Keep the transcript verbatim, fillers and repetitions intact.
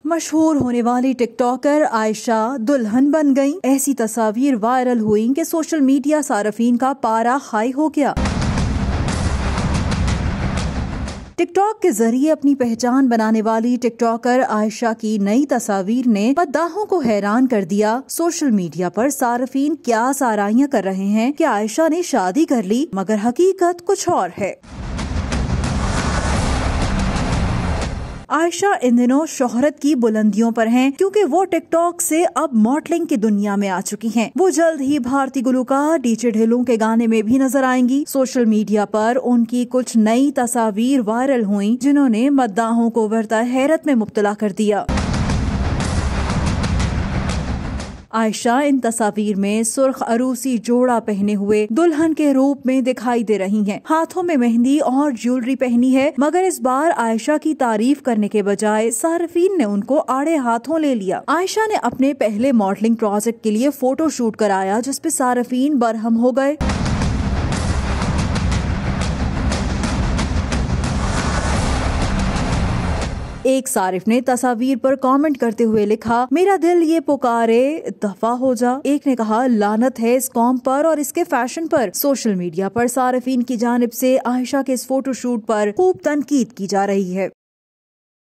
مشہور ہونے والی ٹک ٹاکر عائشہ دلہن بن گئی۔ ایسی تصاویر وائرل ہوئیں کہ سوشل میڈیا صارفین کا پارا ہائی ہو گیا۔ ٹک ٹاک کے ذریعے اپنی پہچان بنانے والی ٹک ٹاکر عائشہ کی نئی تصاویر نے مداحوں کو حیران کر دیا۔ سوشل میڈیا پر صارفین کیا سارائیاں کر رہے ہیں کہ عائشہ نے شادی کر لی، مگر حقیقت کچھ اور ہے۔ عائشہ ان دنوں شہرت کی بلندیوں پر ہیں کیونکہ وہ ٹک ٹاک سے اب ماڈلنگ کی دنیا میں آ چکی ہیں۔ وہ جلد ہی بھارتی گلوکار ڈی جے ڈھیلوں کے گانے میں بھی نظر آئیں گی۔ سوشل میڈیا پر ان کی کچھ نئی تصاویر وائرل ہوئیں جنہوں نے مداحوں کو برتا حیرت میں مبتلا کر دیا۔ عائشہ ان تصاویر میں سرخ عروسی جوڑا پہنے ہوئے دلہن کے روپ میں دکھائی دے رہی ہیں۔ ہاتھوں میں مہندی اور جیولری پہنی ہے، مگر اس بار عائشہ کی تعریف کرنے کے بجائے صارفین نے ان کو آڑے ہاتھوں لے لیا۔ عائشہ نے اپنے پہلے ماڈلنگ پروجیکٹ کے لیے فوٹو شوٹ کرایا جس پہ صارفین برہم ہو گئے۔ ایک صارف نے تصاویر پر کامنٹ کرتے ہوئے لکھا، میرا دل یہ پکارے دفع ہو جا۔ ایک نے کہا، لعنت ہے اس قوم پر اور اس کے فیشن پر۔ سوشل میڈیا پر صارفین کی جانب سے عائشہ کے اس فوٹو شوٹ پر خوب تنقید کی جا رہی ہے۔